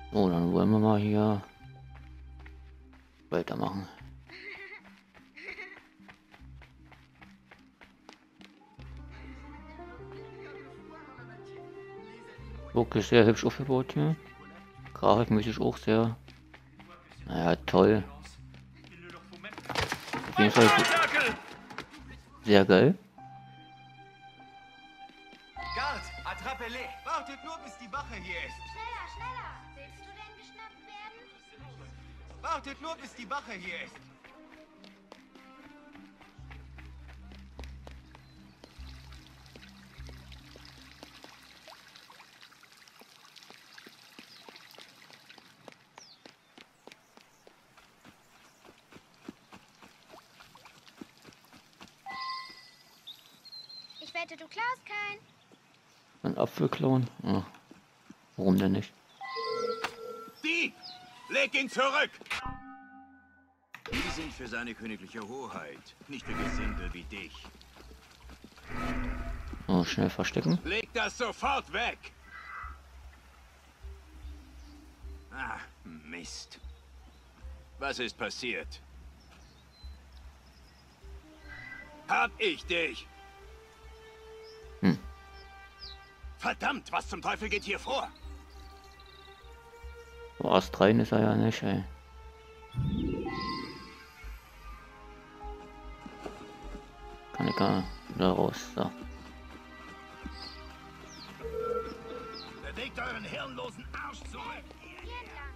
So, dann wollen wir mal hier weitermachen. Wirklich sehr hübsch aufgebaut hier. Grafikmäßig auch sehr, naja, toll. Auf jeden Fall sehr geil. Guard, attrape-les! Wartet nur, bis die Wache hier ist! Schneller, schneller! Willst du denn geschnappt werden? Wartet nur, bis die Wache hier ist! Ich wette, du klaust keinen. Ein Apfel klauen? Ja. Warum denn nicht? Dieb! Leg ihn zurück! Die sind für seine königliche Hoheit, nicht für Gesindel wie dich. So, schnell verstecken. Leg das sofort weg! Ah, Mist. Was ist passiert? Hab ich dich! Verdammt, was zum Teufel geht hier vor? So, astrein ist er ja nicht, ey. Kann ich gar wieder raus, so. Bewegt euren hirnlosen Arsch zurück! Hier entlang.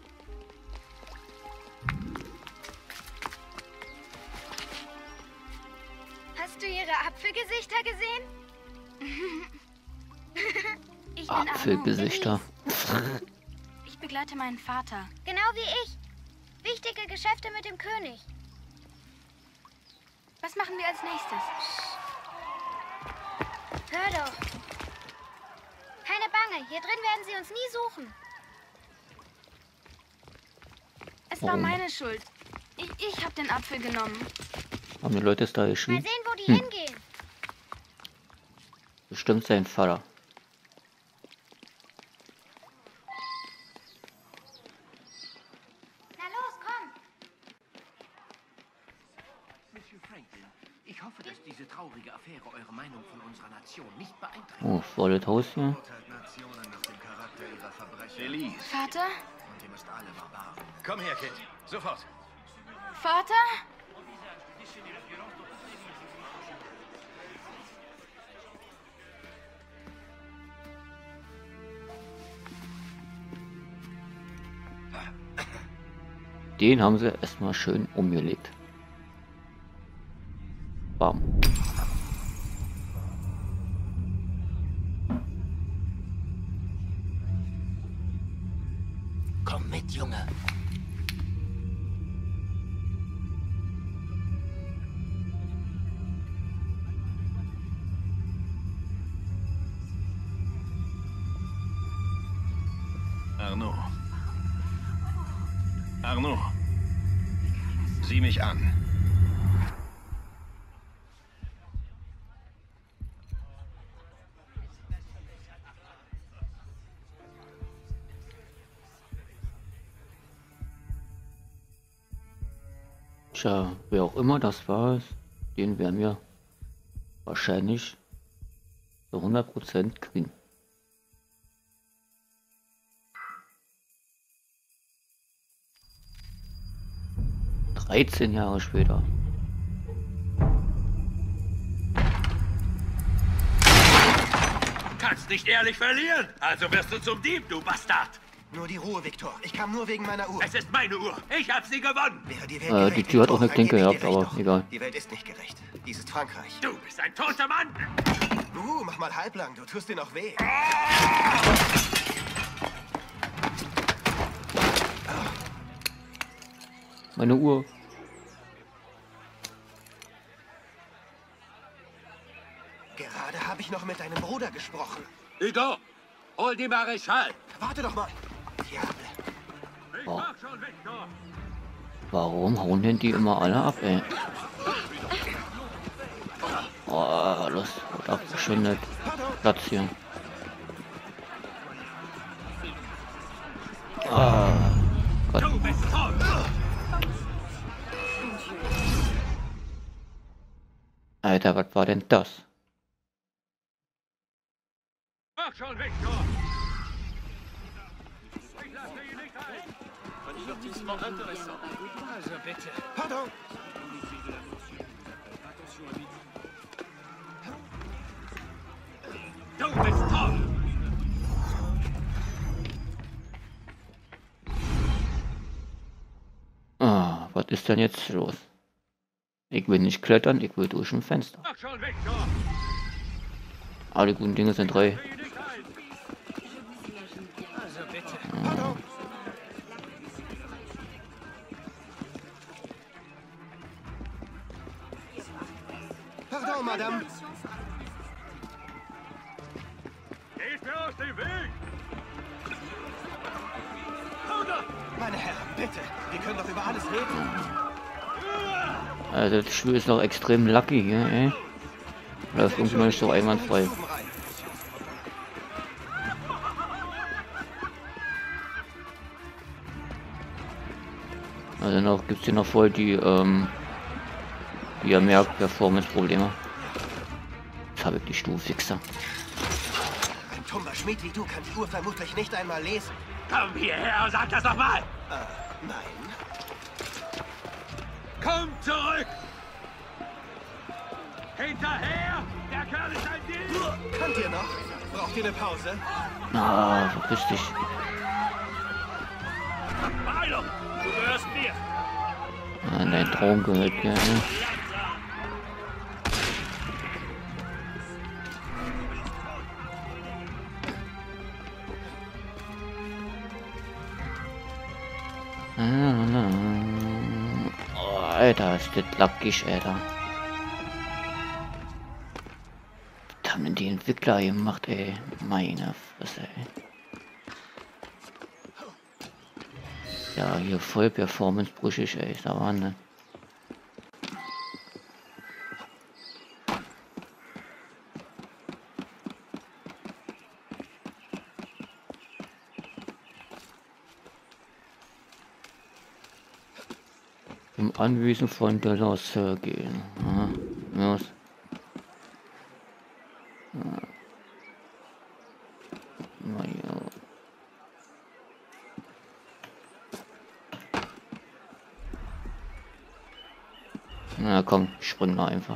Hast du ihre Apfelgesichter gesehen? Ich bin Arno. Apfelgesichter. Ich begleite meinen Vater. Genau wie ich. Wichtige Geschäfte mit dem König. Was machen wir als nächstes? Hör doch. Keine Bange, hier drin werden sie uns nie suchen. Es war meine Schuld. Ich habe den Apfel genommen. Haben die Leute es da Mal geschrieben? sehen, wo die hingehen. Bestimmt sein Vater. Na los, komm. Monsieur Franklin, ich hoffe, dass diese traurige Affäre eure Meinung von unserer Nation nicht beeinträchtigt. Oh, volles Haus hier. Urteilt Nationen nach dem Charakter ihrer Verbrecher. Felice. Vater? Und ihr müsst alle Barbaren. Komm her, Kind. Sofort. Vater? Den haben sie erstmal schön umgelegt. Bam. Komm mit, Junge. Arno. Arno. Sieh mich an. Tja, wer auch immer das war, den werden wir wahrscheinlich zu 100% kriegen. ...13 Jahre später. Kannst nicht ehrlich verlieren, also wirst du zum Dieb, du Bastard. Nur die Ruhe, Viktor. Ich kam nur wegen meiner Uhr. Es ist meine Uhr. Ich hab sie gewonnen. Wäre die Welt Die gerecht, Tür hat auch eine Viktor, Klinke dann gebe ich gehabt, dir aber recht. egal. Die Welt ist nicht gerecht. Dies ist Frankreich. Du bist ein toter Mann. Mach mal halblang. Du tust dir noch weh. Meine Uhr. Gerade habe ich noch mit deinem Bruder gesprochen. Hugo, hol die Maréchal. Warte doch mal. Diable. Ich Oh. mach schon, Victor. Warum hauen denn die immer alle ab, ey? Oh, los, wird abgeschündet. Platz hier. Ah, Gott. Du bist tot! Alter, was war denn das? Mach schon, Victor! Ich lasse ihn nicht ein! Also bitte. Pardon. Du bist tot! Ah, was ist denn jetzt los? Ich will nicht klettern, ich will durch ein Fenster. Mach schon, Victor! Alle guten Dinge sind drei. Lass ihn nicht ein! Also bitte. Pardon. Pardon, Madame. Geht mir aus dem Weg! Meine Herren, bitte. Wir können doch über alles reden. Also das Spiel ist noch extrem lucky hier, ey. Läuft irgendwie noch nicht so einwandfrei. Stubenrein. Also noch gibt's hier noch voll die, ja mehr Performance-Probleme. Jetzt habe ich die Stuhlfixer. Ein tummer Schmied wie du kann die Uhr vermutlich nicht einmal lesen. Komm hierher und sag das nochmal! Nein. Komm zurück! Hinterher! Der Kerl ist ein Dieb! Könnt ihr noch? Braucht ihr eine Pause? Ah, verpiss dich. Beeilung! Du gehörst mir! Ah, dein Traum gehört mir, ne? Oh, Alter, ist das lackig, Alter. Was haben denn die Entwickler gemacht, ey? Meine Fresse, ey. Ja, hier voll performancebrüchig, ey. Ist der Wahnsinn. Im Anwesen von de la Sergei. Aha, los. Na ja. Na komm, spring da einfach.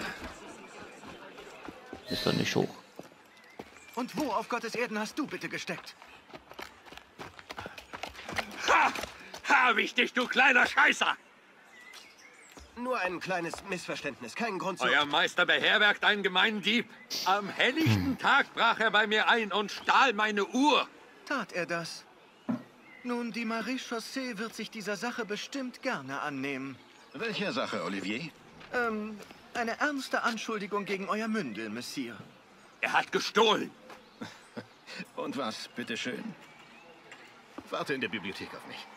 Ist doch nicht hoch. Und wo auf Gottes Erden hast du bitte gesteckt? Ha! Hab ich dich, du kleiner Scheißer! Nur ein kleines Missverständnis, kein Grund zu... Euer Meister beherbergt einen gemeinen Dieb. Am helllichten Tag brach er bei mir ein und stahl meine Uhr. Tat er das? Nun, die Marie-Chaussee wird sich dieser Sache bestimmt gerne annehmen. Welcher Sache, Olivier? Eine ernste Anschuldigung gegen euer Mündel, Monsieur. Er hat gestohlen. Und was, bitteschön? Warte in der Bibliothek auf mich.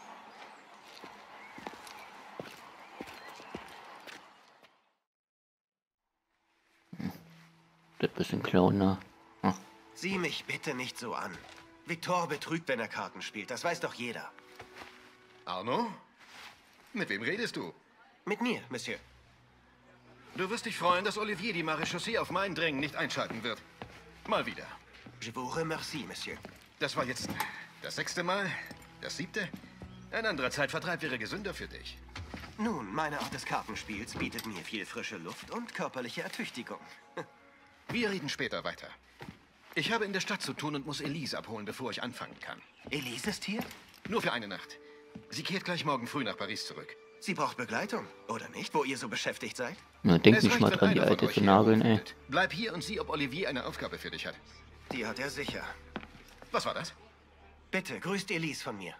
Das bisschen Clown, ne? Hm. Sieh mich bitte nicht so an. Victor betrügt, wenn er Karten spielt, das weiß doch jeder. Arno? Mit wem redest du? Mit mir, Monsieur. Du wirst dich freuen, dass Olivier die Marie-Chaussee auf mein Drängen nicht einschalten wird. Mal wieder. Je vous remercie, Monsieur. Das war jetzt das 6. Mal, das 7. Ein anderer Zeitvertreib wäre gesünder für dich. Nun, meine Art des Kartenspiels bietet mir viel frische Luft und körperliche Ertüchtigung. Wir reden später weiter. Ich habe in der Stadt zu tun und muss Elise abholen, bevor ich anfangen kann. Elise ist hier? Nur für eine Nacht. Sie kehrt gleich morgen früh nach Paris zurück. Sie braucht Begleitung, oder nicht, wo ihr so beschäftigt seid? Na, denk Es nicht reicht, mal wenn dran, die einer von alte euch zu hier nageln, ey. rumfindet. Bleib hier und sieh, ob Olivier eine Aufgabe für dich hat. Die hat er sicher. Was war das? Bitte, grüßt Elise von mir.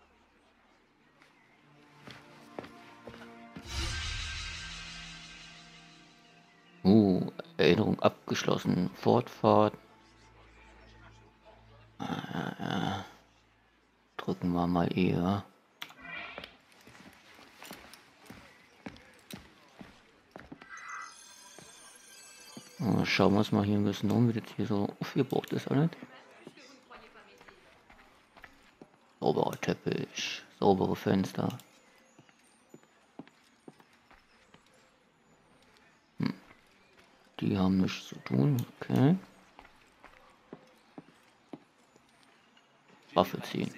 Erinnerung abgeschlossen. Fortfahrt. Drücken wir mal eher. Schauen wir uns mal hier ein bisschen um, wie das hier so aufgebaut ist, alles. Sauberer Teppich, saubere Fenster. Die haben nichts zu tun, okay. Waffe ziehen.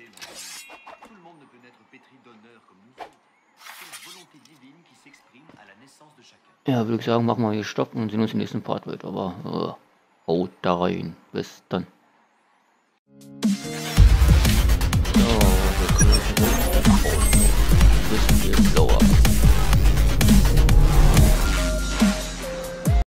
Ja, würde ich sagen, machen wir hier Stopp und sehen uns im nächsten Part weiter. Aber haut da rein. Bis dann.